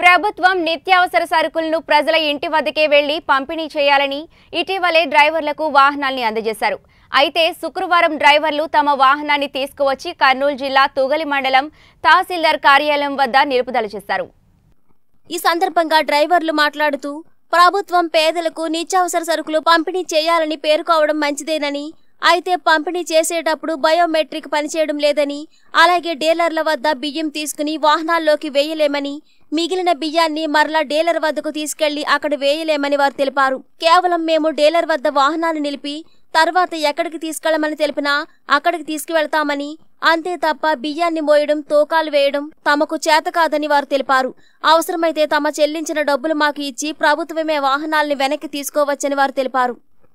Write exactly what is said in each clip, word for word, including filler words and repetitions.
ప్రభుత్వం నిత్యావసర సరుకులను ప్రజల ఇంటి వద్దకే వెళ్లి పంపిణీ చేయాలని ఇటీవలే డ్రైవర్లకు వాహనాల్ని అందజేశారు. అయితే శుక్రవారం డ్రైవర్లు తమ వాహనాన్ని తీసుకువచ్చి కర్నూలు జిల్లా తుగలి మండలం తహసీల్దార్ కార్యాలయం వద్ద నిలుపుదల చేశారు. ఈ సందర్భంగా డ్రైవర్లు మాట్లాడుతూ ప్రభుత్వం పేదలకు నిత్యావసర సరుకులు పంపిణీ చేయాలని పేర్కోవడం మంచిదేనని, అయితే పంపిణీ చేసేటప్పుడు బయోమెట్రిక్ పనిచేయడం లేదని, అలాగే డీలర్ల వద్ద బియ్యం తీసుకుని వాహనాల్లోకి వేయలేమని, మిగిలిన బియ్యాన్ని మరలా డీలర్ వద్దకు తీసుకెళ్లి అక్కడ వేయలేమని వారు తెలిపారు. కేవలం మేము డీలర్ వద్ద వాహనాలు నిలిపి తర్వాత ఎక్కడికి తీసుకెళ్లమని తెలిపినా అక్కడికి తీసుకువెళ్తామని, అంతే తప్ప బియ్యాన్ని మోయడం, తూకాలు వేయడం తమకు చేత కాదని వారు తెలిపారు. అవసరమైతే తమ చెల్లించిన డబ్బులు మాకు ఇచ్చి ప్రభుత్వమే వాహనాల్ని వెనక్కి తీసుకోవచ్చని వారు తెలిపారు.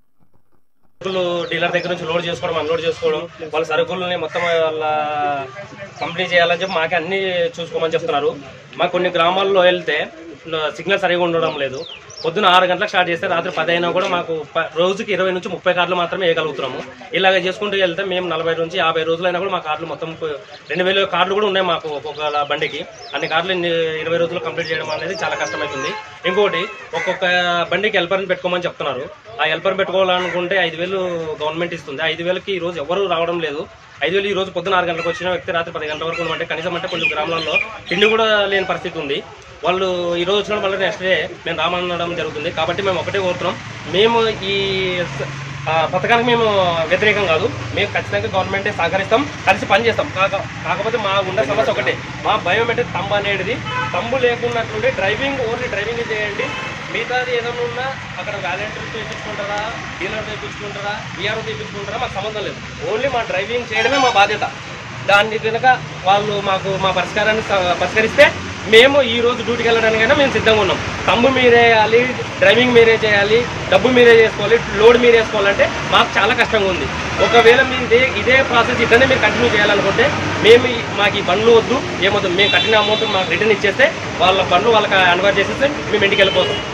డీలర్ దగ్గర నుంచి లోడ్ చేసుకోవడం, అన్లోడ్ చేసుకోవడం, వాళ్ళ సరుకులని మొత్తం వాళ్ళ కంపెనీ చేయాలని చెప్పి మాకే అన్ని చూసుకోమని చెప్తున్నారు. మాకు కొన్ని గ్రామాల్లో వెళ్తే సిగ్నల్ సరిగా ఉండడం లేదు. పొద్దున ఆరు గంటలకు స్టార్ట్ చేస్తే రాత్రి పది అయినా కూడా మాకు రోజుకి ఇరవై నుంచి ముప్పై కార్లు మాత్రమే వేయగలుగుతున్నాము. ఇలాగ చేసుకుంటూ వెళ్తే మేము నలభై నుంచి యాభై రోజులైనా కూడా మా కార్లు మొత్తం రెండు వేల కార్లు కూడా ఉన్నాయి మాకు ఒక్కొక్క బండికి. అన్ని కార్లు ఇరవై రోజులు కంప్లీట్ చేయడం అనేది చాలా కష్టమవుతుంది. ఇంకోటి ఒక్కొక్క బండికి హెల్పర్ని పెట్టుకోమని చెప్తున్నారు. ఆ హెల్పర్ పెట్టుకోవాలనుకుంటే ఐదు వేలు గవర్నమెంట్ ఇస్తుంది. ఐదు వేలకి ఈ రోజు ఎవరు రావడం లేదు. ఐదు వేలు ఈ రోజు పొద్దున ఆరు గంటలకు వచ్చిన వ్యక్తి రాత్రి పది గంటల వరకు అంటే కనీసం అంటే కొన్ని గ్రామాలలో తిండి కూడా లేని పరిస్థితి ఉంది. వాళ్ళు ఈ రోజు వచ్చిన వల్ల నెక్స్ట్ డే మేము రామనడం జరుగుతుంది. కాబట్టి మేము ఒకటే కోరుతున్నాం, మేము ఈ పథకానికి మేము వ్యతిరేకం కాదు. మేము ఖచ్చితంగా గవర్నమెంటే సహకరిస్తాం, కలిసి పని చేస్తాం. కాక కాకపోతే మా ఉన్న సమస్య ఒకటే, మా బయోమెట్రిక్ తంబు అనేది తంబు లేకున్నట్లుంటే డ్రైవింగ్ ఓన్లీ డ్రైవింగ్ చేయండి. మిగతాది ఏదైనా ఉన్నా అక్కడ వాలంటీర్ తెప్పించుకుంటారా, డీలర్ తెప్పించుకుంటారా, బీఆర్ఓ తెప్పించుకుంటారా మాకు సంబంధం లేదు. ఓన్లీ మా డ్రైవింగ్ చేయడమే మా బాధ్యత. దాన్ని కనుక వాళ్ళు మాకు మా పరిష్కారాన్ని పరిష్కరిస్తే మేము ఈ రోజు డ్యూటీకి వెళ్ళడానికైనా మేము సిద్ధంగా ఉన్నాం. తమ్ము మీరే వేయాలి, డ్రైవింగ్ మీరే చేయాలి, డబ్బు మీరే చేసుకోవాలి, లోడ్ మీరే వేసుకోవాలంటే మాకు చాలా కష్టంగా ఉంది. ఒకవేళ మీరు ఇదే ఇదే ప్రాసెస్ ఇట్లనే మీరు కంటిన్యూ చేయాలనుకుంటే మేము మాకు ఈ బండ్లు వద్దు, ఏమొద్దు, మేము కట్టిన అమౌంట్ మాకు రిటర్న్ ఇచ్చేస్తే వాళ్ళ బండ్లు వాళ్ళకి అన్వర్ చేసేస్తే మేము ఇంటికి వెళ్ళిపోతాం.